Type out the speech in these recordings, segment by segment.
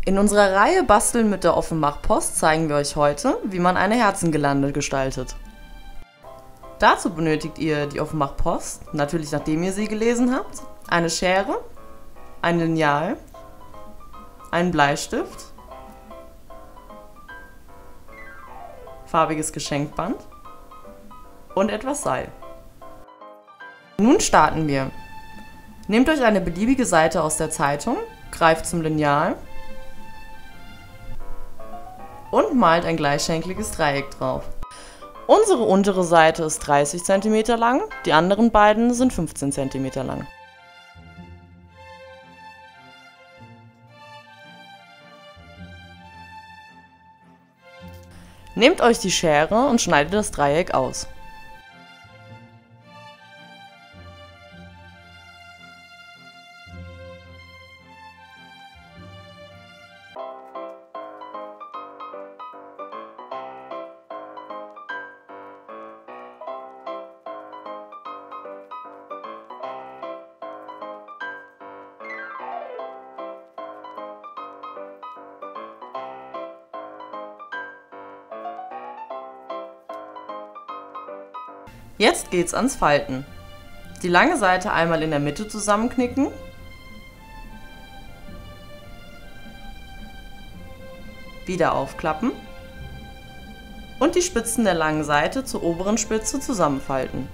In unserer Reihe Basteln mit der Offenbach-Post zeigen wir euch heute, wie man eine Herzengirlande gestaltet. Dazu benötigt ihr die Offenbach-Post, natürlich nachdem ihr sie gelesen habt, eine Schere, ein Lineal, einen Bleistift, farbiges Geschenkband und etwas Seil. Nun starten wir. Nehmt euch eine beliebige Seite aus der Zeitung, greift zum Lineal und malt ein gleichschenkliges Dreieck drauf. Unsere untere Seite ist 30 cm lang, die anderen beiden sind 15 cm lang. Nehmt euch die Schere und schneidet das Dreieck aus. Jetzt geht's ans Falten. Die lange Seite einmal in der Mitte zusammenknicken, wieder aufklappen und die Spitzen der langen Seite zur oberen Spitze zusammenfalten.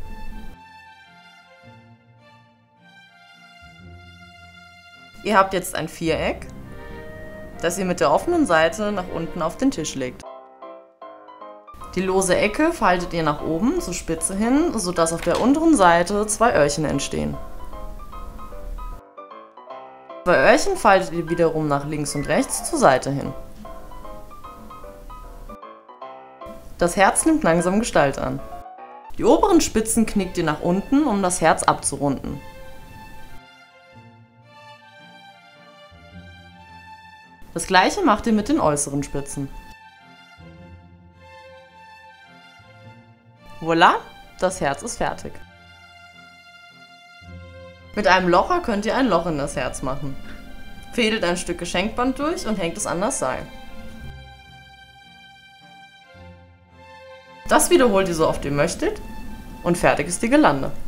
Ihr habt jetzt ein Viereck, das ihr mit der offenen Seite nach unten auf den Tisch legt. Die lose Ecke faltet ihr nach oben zur Spitze hin, sodass auf der unteren Seite zwei Öhrchen entstehen. Zwei Öhrchen faltet ihr wiederum nach links und rechts zur Seite hin. Das Herz nimmt langsam Gestalt an. Die oberen Spitzen knickt ihr nach unten, um das Herz abzurunden. Das gleiche macht ihr mit den äußeren Spitzen. Voilà, das Herz ist fertig. Mit einem Locher könnt ihr ein Loch in das Herz machen. Fädelt ein Stück Geschenkband durch und hängt es an das Seil. Das wiederholt ihr so oft ihr möchtet und fertig ist die Girlande.